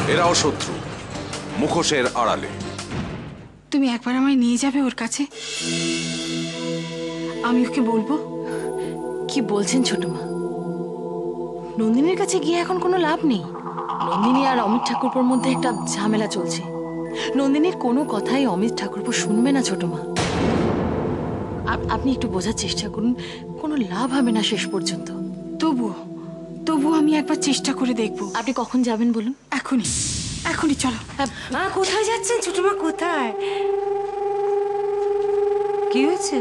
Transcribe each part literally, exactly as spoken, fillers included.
এরাও শত্রু, মুখোশের আড়ালে। তুমি একবার আমায় নিয়ে যাবে ওর কাছে, আমি ওকে বলবো। কি বলছেন ছোট মা? নন্দিনীর কাছে গিয়ে এখন কোনো লাভ নেই। নন্দিনী আর অমিত ঠাকুরপোর মধ্যে একটা ঝামেলা চলছে। নন্দিনীর কোনো কথাই অমিত ঠাকুরপো শুনবে না ছোট মা। আপনি একটু বোঝার চেষ্টা করুন, কোনো লাভ হবে না শেষ পর্যন্ত। তবু তবু আমি একবার চেষ্টা করে দেখবো। আপনি কখন যাবেন বলুন? এখনই, এখনই চলো। মা কোথায় যাচ্ছেন ছোট মা? কোথায়? কি হয়েছে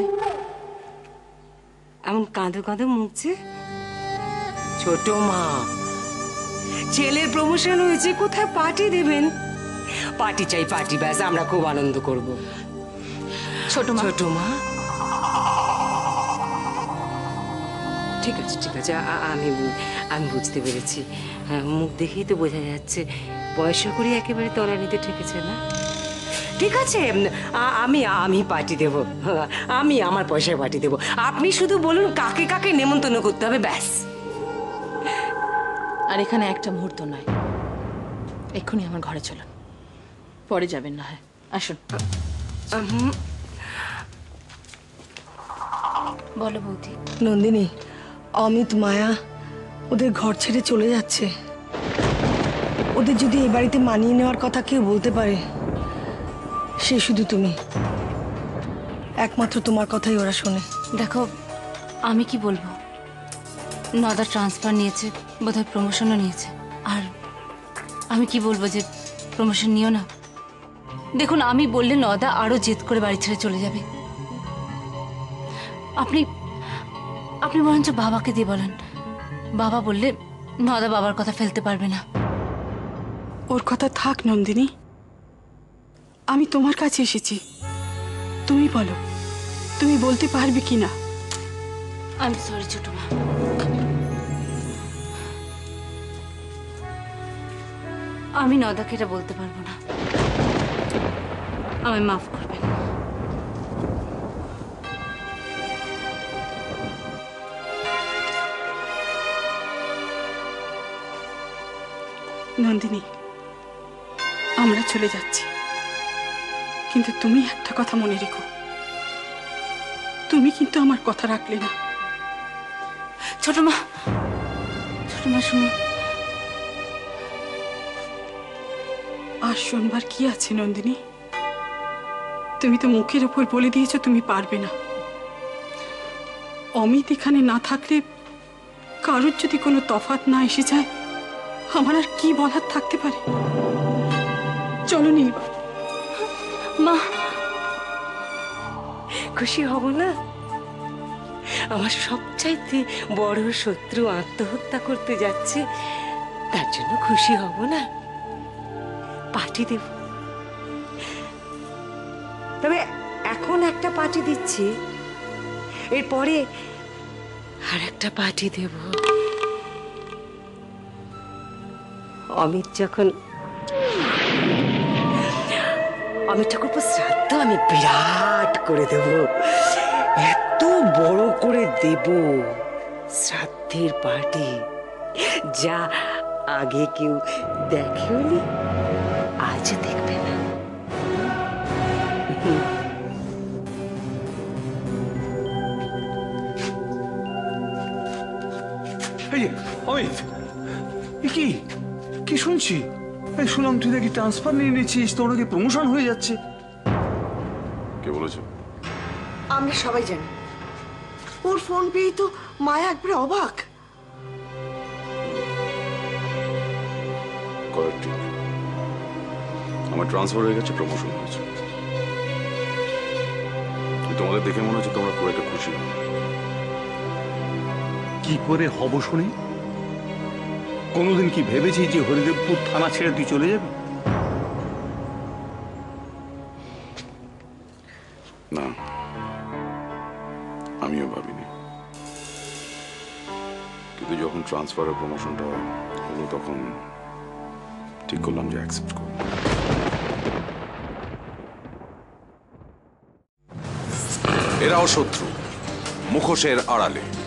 এমন কাঁদো কাঁদো মুখছে? ছোট মা, ছেলের প্রমোশন হয়েছে, কোথায় পার্টি দেবেন? পার্টি চাই, পার্টি, ব্যাস, আমরা খুব আনন্দ করব। ছোট মা, ছোট মা, ঠিক আছে ঠিক আছে, আমি আমি বুঝতে পেরেছি। হ্যাঁ, মুখ দেখেই তো বোঝা যাচ্ছে পয়সা করে একেবারে তলানিতে ঠেকেছে না। ঠিক আছে, আমি আমি পার্টি দেব, আমি আমার পয়সায় পার্টি দেব। আপনি শুধু বলুন কাকে কাকে নেমন্তন্ন করতে হবে, ব্যাস। আর এখানে একটা মুহূর্ত নয়, এক্ষুনি আমার ঘরে চলুন, পরে যাবেন না হয়। আসুন। বলো বৌদি। নন্দিনী, অমিত, মায়া ওদের ঘর ছেড়ে চলে যাচ্ছে। ওদের যদি এই বাড়িতে মানিয়ে নেওয়ার কথা কেউ বলতে পারে, সে শুধু তুমি। একমাত্র তোমার কথাই ওরা শোনে। দেখো, আমি কি বলবো, নদা ট্রান্সফার নিয়েছে, বোধহয় প্রমোশনও নিয়েছে। আর আমি কি বলবো যে প্রমোশন নিও না? দেখুন, আমি বললে নদা আরো জেদ করে বাড়ি ছেড়ে চলে যাবে। আপনি আপনি বরঞ্চ বাবাকে দিয়ে বলেন। বাবা বললে নদা বাবার কথা ফেলতে পারবে না। ওর কথা থাক নন্দিনী, আমি তোমার কাছে এসেছি, তুমি বলো, তুমি বলতে পারবে কি না? আই এম সরি ছোট মা। আমি নদাকে এটা বলতে পারবো না, আমায় মাফ করবেন। নন্দিনী, আমরা চলে যাচ্ছি, কিন্তু তুমি একটা কথা মনে রেখো, তুমি কিন্তু আমার কথা রাখলে না। ছোট মা, ছোট মা শুনো। আর শোনবার কি আছে নন্দিনী? তুমি তো মুখের ওপর বলে দিয়েছো তুমি পারবে না। অমিত এখানে না থাকলে কারোর যদি কোনো তফাৎ না এসে যায়, আমার আর কি বলার থাকতে পারে? চলো নীলবা। মা, খুশি হব না? আমার সবচাইতে বড় শত্রু আত্মহত্যা করতে যাচ্ছে, তার জন্য খুশি হব না? পার্টি দেব, তবে এখন একটা পার্টি দিচ্ছি, এরপরে আর একটা পার্টি দেব। অমিত যখন অমিত ঠাকুরপো শ্রাদ্ধ আমি বিরাট করে দেব, এত বড় করে দেব শ্রাদ্ধের পার্টি, যা আগে কেউ দেখেওনি, আজ দেখবে না। অমিত, কি কি শুনছি? শুনলাম তুই নাকি ট্রান্সফার নিয়ে নিয়েছিস, তোর নাকি প্রমোশন হয়ে যাচ্ছে। কে বলেছে? আমরা সবাই জানি। ওর ফোন পেয়েই তো মায়া একবারে অবাক। কয়েকটি আমার ট্রান্সফার হয়ে গেছে, প্রমোশন হয়েছে। তোমাদের দেখে মনে হচ্ছে তোমরা খুব একটা খুশি। কি করে হব শুনি? কোনোদিন কি ভেবেছিস যে হরিদেবপুর থানা ছেড়ে তুই চলে যাবি? না, আমিও ভাবিনি, কিন্তু যখন ট্রান্সফার আর প্রমোশনটা হলো তখন ঠিক করলাম যে অ্যাকসেপ্ট করব। এরাও শত্রু, মুখোশের আড়ালে।